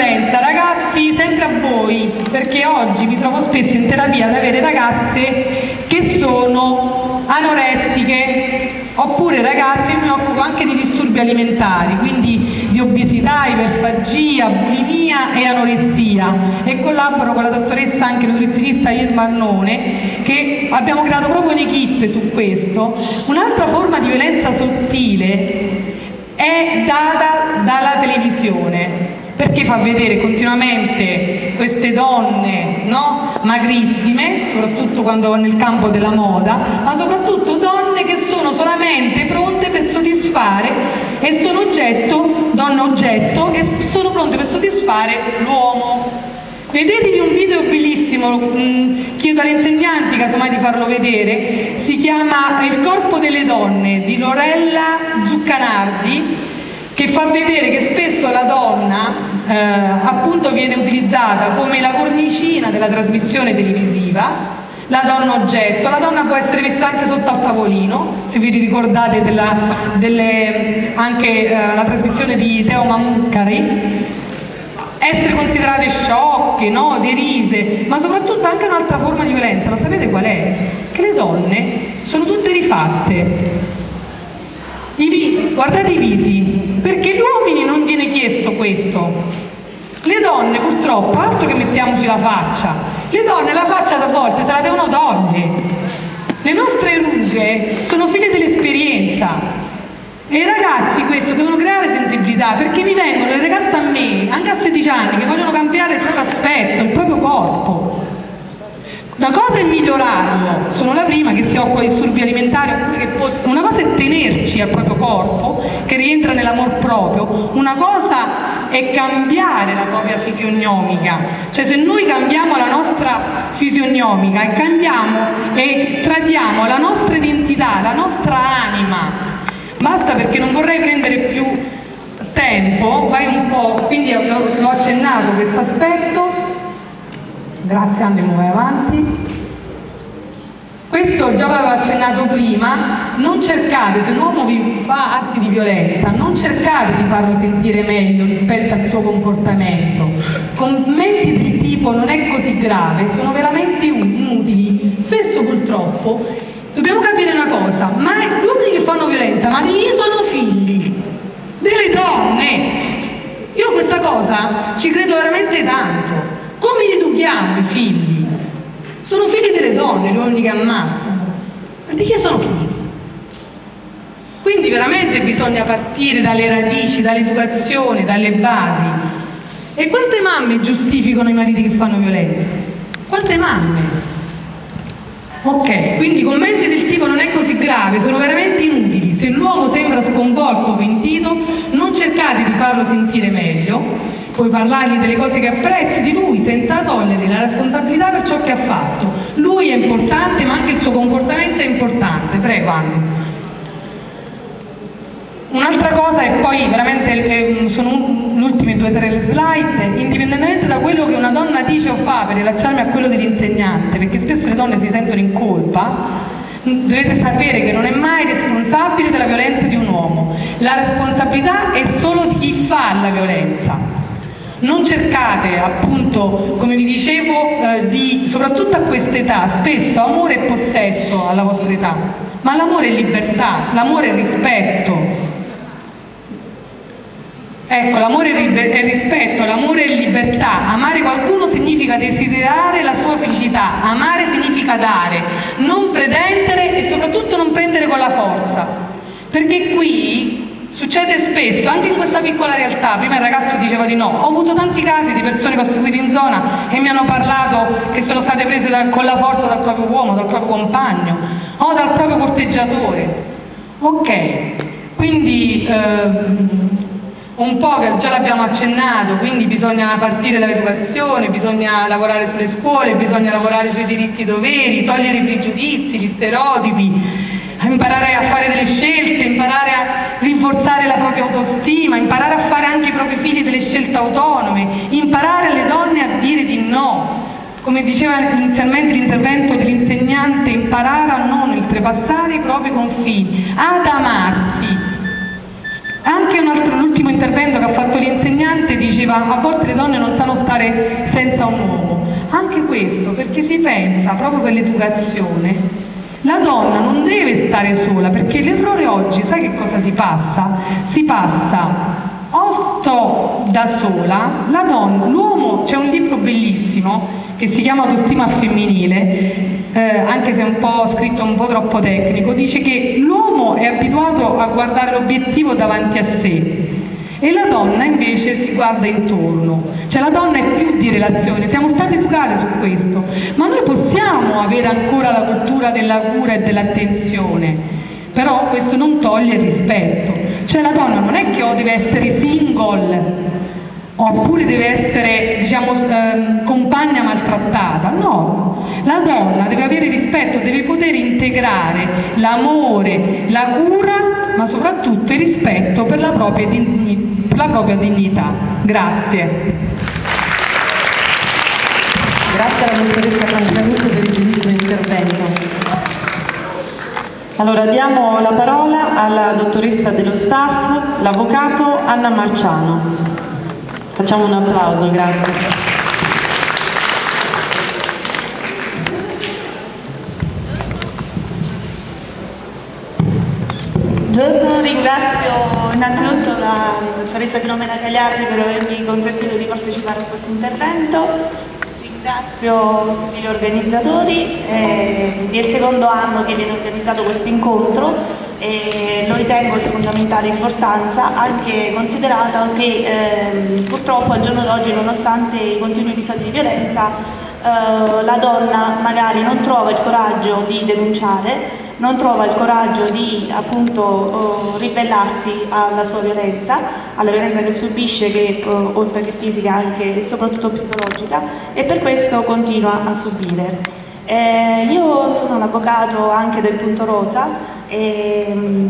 violenza, ragazzi, sempre a voi, perché oggi mi trovo spesso in terapia ad avere ragazze che sono anoressiche, oppure ragazzi, io mi occupo anche di disturbi alimentari, quindi di obesità, iperfagia, bulimia e anoressia, e collaboro con la dottoressa anche nutrizionista Irma Arnone, che abbiamo creato proprio un'equipe su questo. Un'altra forma di violenza sottile è data dalla televisione, perché fa vedere continuamente queste donne, no? Magrissime, soprattutto quando nel campo della moda, ma soprattutto donne che sono solamente pronte per soddisfare e sono donne oggetto e sono pronte per soddisfare l'uomo. Vedetevi un video bellissimo, chiedo agli insegnanti casomai di farlo vedere, si chiama Il corpo delle donne di Lorella Zuccanardi, che fa vedere che spesso la donna appunto viene utilizzata come la cornicina della trasmissione televisiva, la donna oggetto. La donna può essere messa anche sotto al tavolino, se vi ricordate anche la trasmissione di Teo Mamuccari, essere considerate sciocche, no? Derise, ma soprattutto anche un'altra forma di violenza, lo sapete qual è? Che le donne sono tutte rifatte. I visi, guardate i visi, perché agli uomini non viene chiesto questo. Le donne purtroppo, altro che mettiamoci la faccia, le donne la faccia da volte se la devono togliere. Le nostre rughe sono figlie dell'esperienza. E i ragazzi questo devono creare sensibilità, perché mi vengono le ragazze a me, anche a 16 anni, che vogliono cambiare il proprio aspetto, il proprio corpo. Una cosa è migliorarlo, sono la prima che si occupa di disturbi alimentari, una cosa è tenerci al proprio corpo, che rientra nell'amor proprio, una cosa è cambiare la propria fisionomica, cioè se noi cambiamo la nostra fisionomica e cambiamo e tradiamo la nostra identità, la nostra anima. Basta, perché non vorrei prendere più tempo, vai un po', quindi l'ho accennato questo aspetto, grazie, andiamo avanti. Questo già l'avevo accennato prima, non cercate, se un uomo vi fa atti di violenza, non cercate di farlo sentire meglio rispetto al suo comportamento. Commenti del tipo non è così grave sono veramente inutili, spesso purtroppo. Dobbiamo capire una cosa, ma gli uomini che fanno violenza, ma di chi sono figli? Delle donne! Io questa cosa ci credo veramente tanto. Come li educhiamo i figli? Sono figli delle donne, gli uomini che ammazzano. Ma di chi sono figli? Quindi veramente bisogna partire dalle radici, dall'educazione, dalle basi. E quante mamme giustificano i mariti che fanno violenza? Quante mamme? Ok, quindi commenti del tipo non è così grave, sono veramente inutili. Se l'uomo sembra sconvolto o pentito, non cercate di farlo sentire meglio, puoi parlargli delle cose che apprezzi di lui senza togliergli la responsabilità per ciò che ha fatto. Lui è importante, ma anche il suo comportamento è importante. Prego, Anni. Un'altra cosa, e poi veramente sono le ultime 2 o 3 slide, indipendentemente da quello che una donna dice o fa, per rilacciarmi a quello dell'insegnante, perché spesso le donne si sentono in colpa, dovete sapere che non è mai responsabile della violenza di un uomo. La responsabilità è solo di chi fa la violenza. Non cercate, appunto, come vi dicevo, soprattutto a quest'età, spesso amore e possesso alla vostra età, ma l'amore è libertà, l'amore è rispetto. Ecco, l'amore è rispetto, l'amore è libertà. Amare qualcuno significa desiderare la sua felicità, amare significa dare, non pretendere e soprattutto non prendere con la forza. Perché qui succede spesso, anche in questa piccola realtà, prima il ragazzo diceva di no, ho avuto tanti casi di persone che ho seguito in zona e mi hanno parlato che sono state prese con la forza dal proprio uomo, dal proprio compagno o dal proprio corteggiatore. Ok, quindi un po' che già l'abbiamo accennato, quindi bisogna partire dall'educazione, bisogna lavorare sulle scuole, bisogna lavorare sui diritti e doveri, togliere i pregiudizi, gli stereotipi, imparare a fare delle scelte, imparare a rinforzare la propria autostima, imparare a fare anche i propri figli delle scelte autonome, imparare alle donne a dire di no. Come diceva inizialmente l'intervento dell'insegnante, imparare a non oltrepassare i propri confini, ad amarsi. Anche l'ultimo intervento che ha fatto l'insegnante dice diceva a volte le donne non sanno stare senza un uomo. Anche questo perché si pensa proprio per l'educazione, la donna non deve stare sola, perché l'errore oggi, sai che cosa si passa? Si passa o sto da sola, la donna, l'uomo, c'è un libro bellissimo che si chiama Autostima femminile, anche se è un po' scritto un po' troppo tecnico, dice che l'uomo è abituato a guardare l'obiettivo davanti a sé e la donna invece si guarda intorno, cioè la donna è più di relazione, siamo state educate su questo, ma noi possiamo avere ancora la cultura della cura e dell'attenzione, però questo non toglie il rispetto, cioè la donna non è che deve essere single oppure deve essere, diciamo, compagna maltrattata, no, la donna deve avere rispetto, deve poter integrare l'amore, la cura, ma soprattutto il rispetto per la propria dignità. Grazie. Grazie alla dottoressa Cantanucci per il bellissimo intervento. Allora diamo la parola alla dottoressa dello staff, l'avvocato Anna Marciano. Facciamo un applauso, grazie. Buongiorno, ringrazio innanzitutto la dottoressa Filomena Gagliardi per avermi consentito di partecipare a questo intervento, ringrazio gli organizzatori, è il secondo anno che viene organizzato questo incontro e lo ritengo di fondamentale importanza, anche considerato che purtroppo al giorno d'oggi, nonostante i continui episodi di violenza, la donna magari non trova il coraggio di denunciare, non trova il coraggio di appunto ribellarsi alla sua violenza, alla violenza che subisce, che oltre che fisica anche e soprattutto psicologica, e per questo continua a subire. Io sono un avvocato anche del Punto Rosa e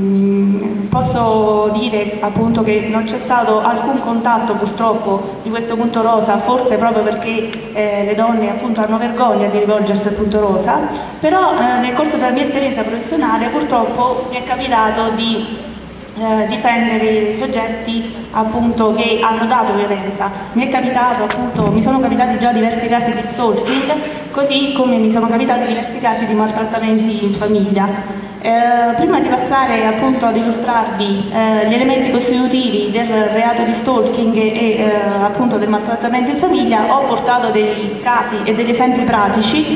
posso dire appunto che non c'è stato alcun contatto purtroppo di questo Punto Rosa, forse proprio perché le donne appunto hanno vergogna di rivolgersi al Punto Rosa, però nel corso della mia esperienza professionale purtroppo mi è capitato di difendere i soggetti appunto che hanno dato violenza. Mi sono capitati già diversi casi di stalking, così come mi sono capitati diversi casi di maltrattamenti in famiglia. Prima di passare appunto ad illustrarvi gli elementi costitutivi del reato di stalking e appunto del maltrattamento in famiglia, ho portato dei casi e degli esempi pratici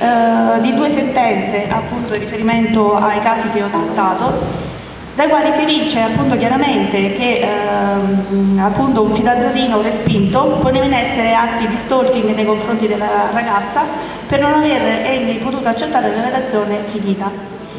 di due sentenze appunto in riferimento ai casi che ho trattato, dai quali si evince appunto chiaramente che appunto un fidanzatino respinto poneva in essere atti di stalking nei confronti della ragazza per non aver egli potuto accettare la relazione finita.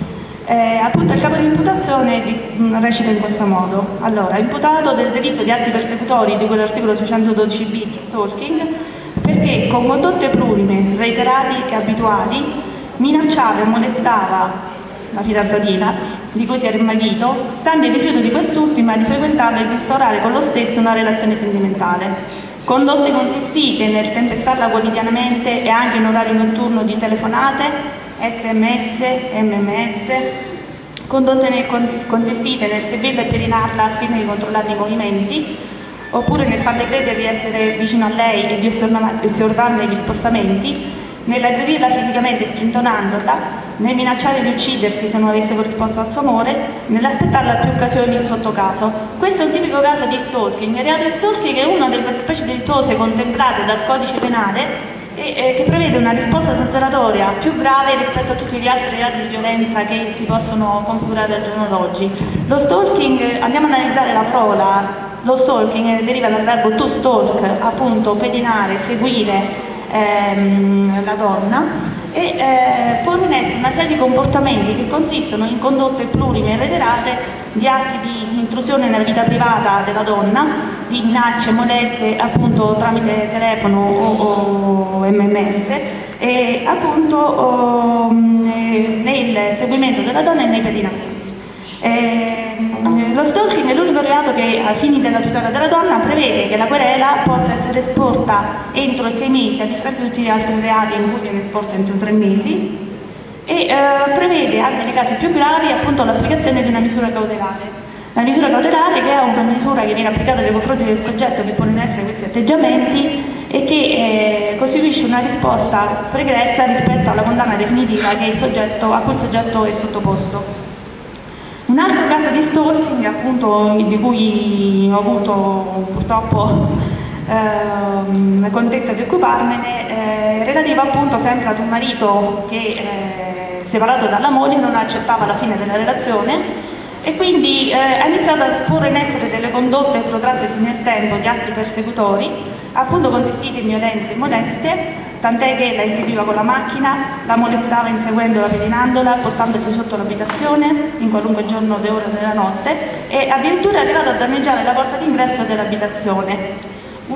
Appunto il capo di imputazione recita in questo modo: allora, imputato del delitto di atti persecutori di cui l'articolo 612 bis stalking, perché con condotte plurime, reiterate e abituali minacciava e molestava la fidanzatina di cui si era immarito, stando il rifiuto di quest'ultima di frequentarla e di instaurare con lo stesso una relazione sentimentale. Condotte consistite nel tempestarla quotidianamente e anche in orario notturno di telefonate, SMS, MMS, condotte consistite nel seguirla e pedinarla al fine di controllarne i movimenti, oppure nel farle credere di essere vicino a lei e di osservarne gli spostamenti, nell'aggredirla fisicamente spintonandola, nel minacciare di uccidersi se non avesse corrisposto al suo amore, nell'aspettarla a più occasioni sotto caso. Questo è un tipico caso di stalking. Il reato di stalking è una delle fattispecie delittuose contemplate dal codice penale e che prevede una risposta sanzionatoria più grave rispetto a tutti gli altri reati di violenza che si possono configurare al giorno d'oggi. Lo stalking, andiamo a analizzare la parola, lo stalking deriva dal verbo to stalk, appunto pedinare, seguire la donna, e pone in essere una serie di comportamenti che consistono in condotte plurime e reiterate di atti di intrusione nella vita privata della donna, di minacce, molestie appunto tramite telefono o MMS, e appunto nel seguimento della donna e nei pedinamenti. Lo stalking è l'unico reato che ai fini della tutela della donna prevede che la querela possa essere esporta entro 6 mesi, a differenza di tutti gli altri reati in cui viene esporta entro 3 mesi, e prevede anche nei casi più gravi appunto l'applicazione di una misura cautelare. La misura cautelare, che è una misura che viene applicata nei confronti del soggetto che pone in essere questi atteggiamenti e che costituisce una risposta pregressa rispetto alla condanna definitiva che a cui il soggetto è sottoposto. Un altro caso di stalking, appunto, di cui ho avuto purtroppo la contezza di occuparmene, relativa appunto sempre ad un marito che, separato dalla moglie, non accettava la fine della relazione e quindi ha iniziato a porre in essere delle condotte protrattesi nel tempo di atti persecutori, appunto consistiti in violenze e molestie, tant'è che la inseguiva con la macchina, la molestava inseguendola, pedinandola, postandosi sotto l'abitazione in qualunque giorno e ora della notte e addirittura è arrivato a danneggiare la porta d'ingresso dell'abitazione.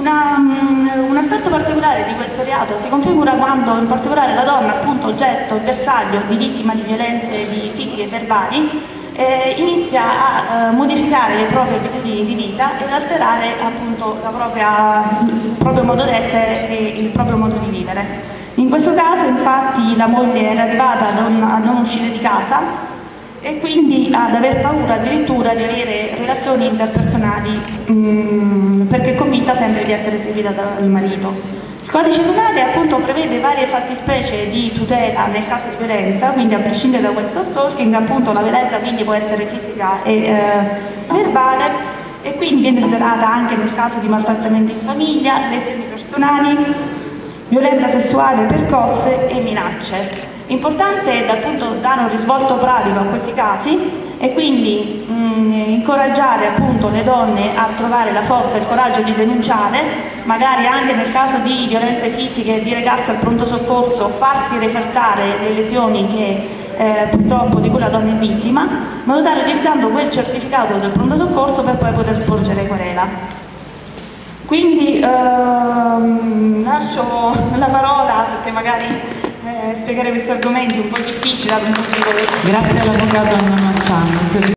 Un aspetto particolare di questo reato si configura quando in particolare la donna, appunto oggetto, bersaglio di vittima di violenze fisiche e verbali, inizia a modificare le proprie abitudini di vita ed alterare appunto il proprio modo d'essere e il proprio modo di vivere. In questo caso infatti la moglie era arrivata a non uscire di casa e quindi ad aver paura addirittura di avere relazioni interpersonali perché è convinta sempre di essere seguita dal marito. Il codice penale appunto prevede varie fattispecie di tutela nel caso di violenza, quindi a prescindere da questo stalking, appunto la violenza quindi può essere fisica e verbale e quindi viene tutelata anche nel caso di maltrattamenti in famiglia, lesioni personali, violenza sessuale, percosse e minacce. Importante appunto dare un risvolto pratico a questi casi e quindi incoraggiare appunto le donne a trovare la forza e il coraggio di denunciare, magari anche nel caso di violenze fisiche di recarsi al pronto soccorso, farsi refertare le lesioni purtroppo di cui la donna è vittima, in modo tale utilizzando quel certificato del pronto soccorso per poi poter sporgere querela. Quindi lascio la parola perché magari spiegare questi argomenti un po' difficili. Grazie all'avvocato Anna Marciano.